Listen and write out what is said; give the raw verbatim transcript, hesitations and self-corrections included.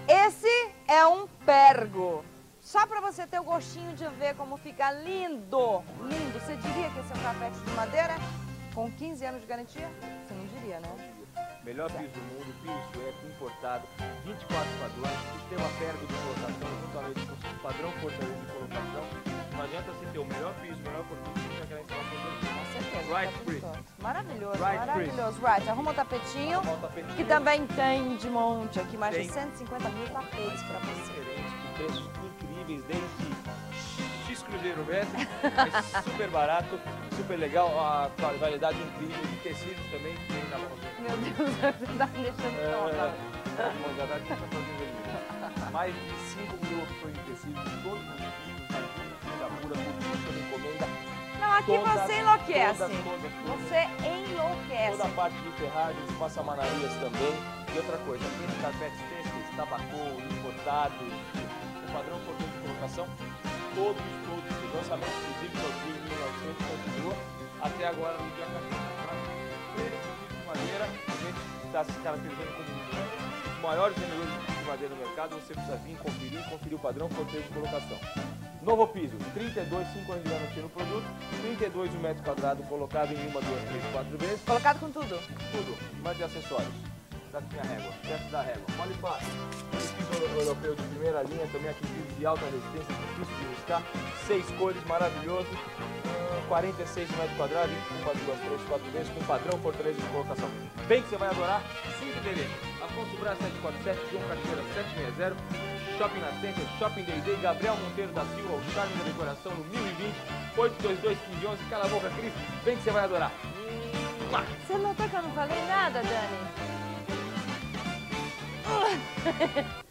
Esse é um pergo. Só para você ter o gostinho de ver como fica lindo, lindo. Você diria que esse é um carpete de madeira com quinze anos de garantia? Você não diria, né? Melhor piso do mundo, piso sueco, importado, vinte e quatro padrões, sistema pergo de colocação, juntamente com o padrão fortaleza de colocação. Não adianta você ter o melhor piso, o melhor produto, sem aquela instalação do Com certeza. Right tá Free. Maravilhoso, Right maravilhoso. Right, arruma o tapetinho, Arruma o tapetinho. que também tem de monte aqui, mais Tem. de cento e cinquenta mil tapetes para você. Diferente, com preços incríveis, desde X Cruzeiro mesmo, é super barato, super legal, a validade incrível de tecidos também que tem na mão. Meu Deus, você tá me deixando É, tonta. já dá aqui pra fazer vermelho. Mais de cinco mil opções de tecidos, todos os tipos, da pura, por toda encomenda. Não, aqui Todas, você enlouquece. todas, todas, todas. Você enlouquece. Toda a parte de ferragens, passamanarias também. E outra coisa, aqui de carpetes têxteis, tabacou, importados, o padrão português de colocação, todos, todos, os lançamentos exclusivos do Rio em mil e novecentos continua até agora no dia quatorze. De madeira, a gente está se caracterizando como um dos maiores vendedores de madeira no mercado. Você precisa vir conferir, conferir o padrão português de colocação. Novo piso, trinta e dois, cinco anos de garantia no produto, trinta e dois o metro quadrado, colocado em uma, duas, três, quatro vezes. Colocado com tudo. Tudo, mais de acessórios. Tá aqui a régua, teste da régua. Mole fácil. Esse piso europeu de primeira linha, também aqui piso de alta resistência, difícil de riscar. Seis cores, maravilhoso. quarenta e seis metros quadrados, uma, duas, três, quatro vezes, com padrão fortaleza de colocação. Bem que você vai adorar. Cinco endereços. Afonso Brás setecentos e quarenta e sete, João Cachoeira setecentos e sessenta, Shopping Nascente, Shopping D e D, Gabriel Monteiro da Silva, o Charme da Decoração, no mil e vinte, oito dois dois, quinze onze, cala a boca, Cris. Bem que você vai adorar. Você notou que eu não falei nada, Dani?